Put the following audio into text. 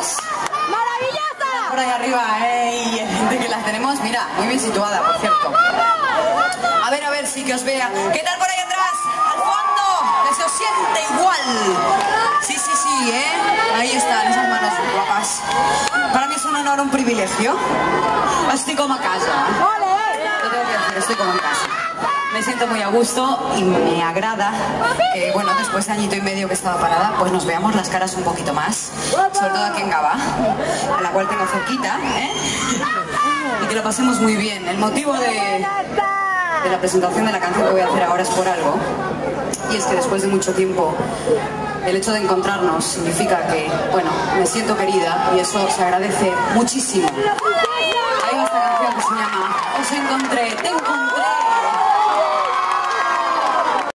todas. ¡Maravillosa! Por ahí arriba, y hay gente que las tenemos, mira, muy bien situada, por cierto. A ver, sí que os vea. ¿Qué tal por ahí atrás? Al fondo, que se os siente igual. Sí, ahí están esas manos guapas. Para mí es un honor, un privilegio. Estoy como a casa. Lo tengo que decir, estoy como en casa. Me siento muy a gusto y me agrada que, bueno, después de añito y medio que estaba parada, pues nos veamos las caras un poquito más. Sobre todo aquí en Gavà, a la cual tengo cerquita, y que lo pasemos muy bien. El motivo de la presentación de la canción que voy a hacer ahora es por algo. Y es que después de mucho tiempo, el hecho de encontrarnos significa que, bueno, me siento querida y eso se agradece muchísimo. Ahí va esta canción que se llama Os encontré, te encontré.